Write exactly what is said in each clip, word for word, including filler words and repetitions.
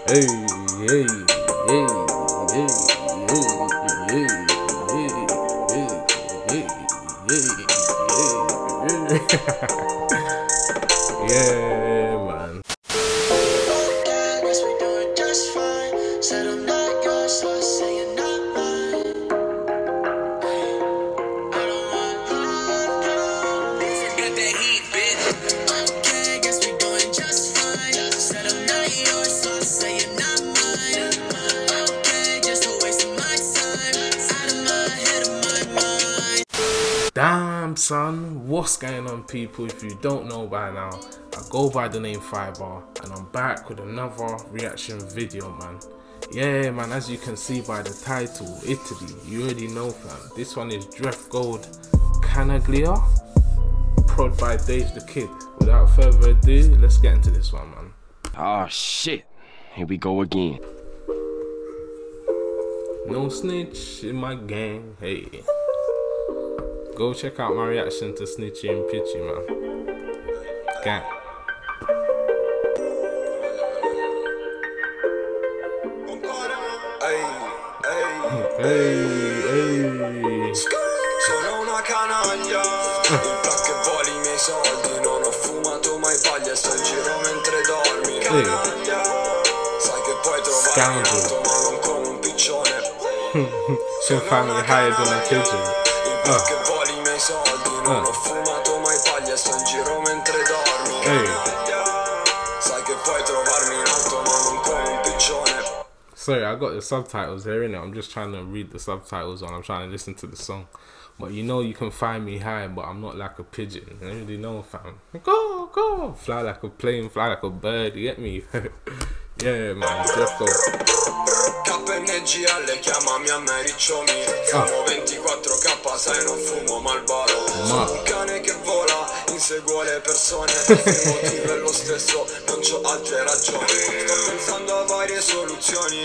Hey, hey, hey, hey, hey, hey, hey, hey, hey, yeah, man. Damn son, what's going on people? If you don't know by now, I go by the name Firebar and I'm back with another reaction video, man. Yeah man, as you can see by the title, Italy, you already know fam. This one is Dref Gold Canaglia, prod by Dave the Kid. Without further ado, let's get into this one, man. Oh shit, here we go again. No snitch in my gang, hey. Go check out my reaction to Snitchy and Pitchy, man. Gang. Hey, hey. Sono una canaglia, il plan che voli i miei soldi. Non ho fumato mai paglia, sto in giro mentre dormi. Canaglia, sai che puoi trovarmi in alto ma non come un piccione. She'll find me higher than a pigeon. Il plan che voli i miei soldi. Non ho fumato mai paglia, sto in giro mentre dormi. Canaglia, sai che puoi trovarmi in alto ma non come un piccione. Sorry, I got the subtitles here, innit? I'm just trying to read the subtitles on. I'm trying to listen to the song. But you know you can find me high, but I'm not like a pigeon. You already know, fam. Go, go. Fly like a plane, fly like a bird. You get me? Yeah, man. Let's go. K N G L, chiamami a me Ricciomi. Fumo ventiquattro K, sai non fumo Marlboro. Sono un cane che vola, inseguo le persone. Il motivo è lo stesso, non c'ho altre ragioni. Sto pensando a varie soluzioni.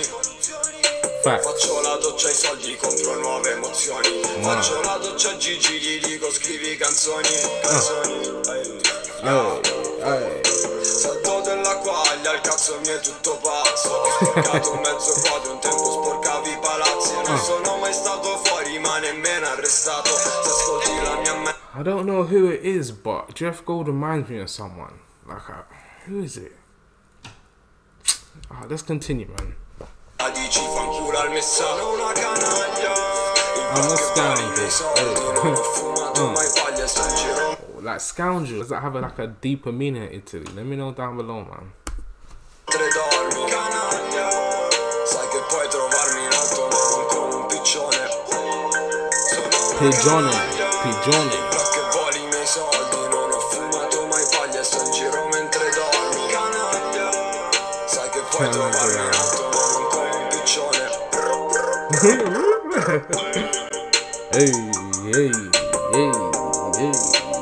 Faccio la doccia ai soldi, compro nuove emozioni. Faccio la doccia a Gigi, gli dico scrivi canzoni. Canzoni. Oh, oh. Salto della quaglia, il cazzo mi è tutto pazzo. Ho sporcato mezzo quadro, un tempo sporcavi i palazzi. Non sono mai stato fuori, ma nemmeno arrestato. Se ascolti la mia me. I don't know who it is, but Dref Gold reminds me of someone. Like, uh, who is it? Ah, let's continue, man. Dici fanculo al messaggio, una canaglia. I'm a scoundrel. Non ho fumato mai paglia, sto in giro. Like scoundrel, does that have a, like a deeper meaning in Italy? Let me know down below, man. Tre dormi, canaglia. Sai che puoi trovarmi in alto ma non come un piccione. Pigione, pigione. Che voli i miei soldi, non ho fumato mai paglia, sto in giro mentre dormi. Canaglia. Sai che puoi trovarmi in alto ma non come un piccione. Hey, hey, hey, hey.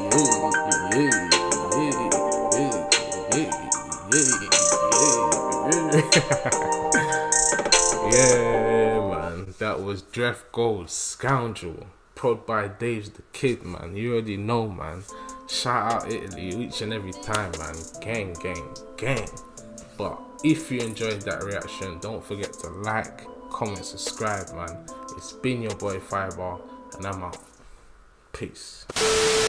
Yeah man, that was Dref Gold Scoundrel, prod by Dave the Kid, man. You already know, man. Shout out Italy each and every time, man. Gang, gang, gang. But if you enjoyed that reaction, don't forget to like, comment, subscribe, man. It's been your boy Firebar and I'm out. Peace.